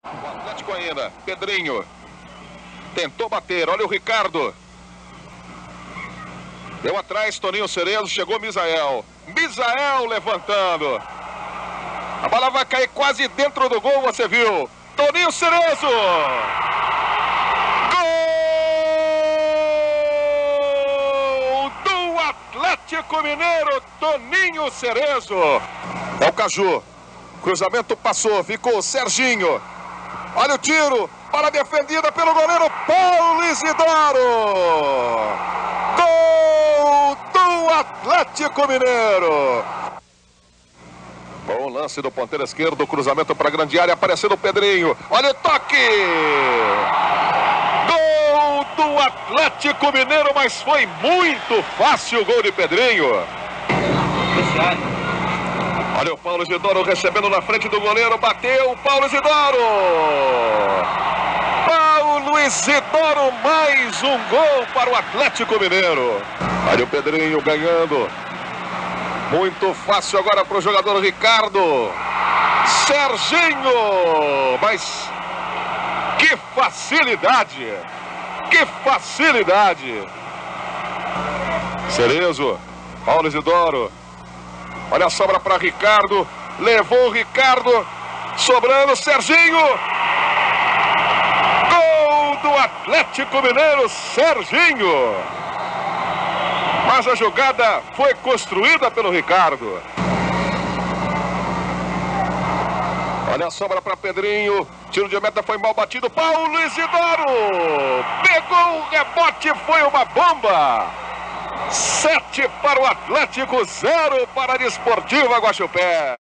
O Atlético ainda, Pedrinho. Tentou bater, olha o Ricardo. Deu atrás, Toninho Cerezo, chegou Misael. Misael levantando. A bola vai cair quase dentro do gol, você viu. Toninho Cerezo. Gol do Atlético Mineiro, Toninho Cerezo. É o Caju. Cruzamento passou, ficou o Serginho. Olha o tiro, bola defendida pelo goleiro Paulo Isidoro. Gol do Atlético Mineiro. Bom lance do ponteiro esquerdo, cruzamento para a grande área, aparecendo o Pedrinho. Olha o toque. Gol do Atlético Mineiro, mas foi muito fácil o gol de Pedrinho. Olha o Paulo Isidoro recebendo na frente do goleiro, bateu, Paulo Isidoro! Paulo Isidoro, mais um gol para o Atlético Mineiro. Olha o Pedrinho ganhando. Muito fácil agora para o jogador Ricardo. Serginho! Mas que facilidade! Que facilidade! Cerezo, Paulo Isidoro. Olha a sobra para Ricardo. Levou o Ricardo. Sobrando Serginho. Gol do Atlético Mineiro, Serginho. Mas a jogada foi construída pelo Ricardo. Olha a sobra para Pedrinho. Tiro de meta foi mal batido. Paulo Isidoro. Pegou o rebote, foi uma bomba. 7 para o Atlético, 0 para a Desportiva Guaxupé.